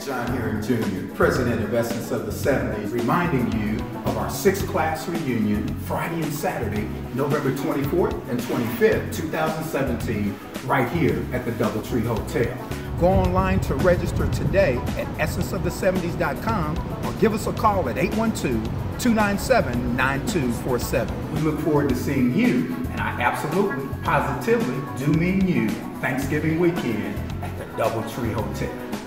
John Herring Jr., President of Essence of the 70s, reminding you of our 6th class reunion Friday and Saturday, November 24th and 25th, 2017, right here at the Doubletree Hotel. Go online to register today at essenceofthe70s.com or give us a call at 812-297-9247. We look forward to seeing you, and I absolutely, positively do mean you, Thanksgiving weekend at the Doubletree Hotel.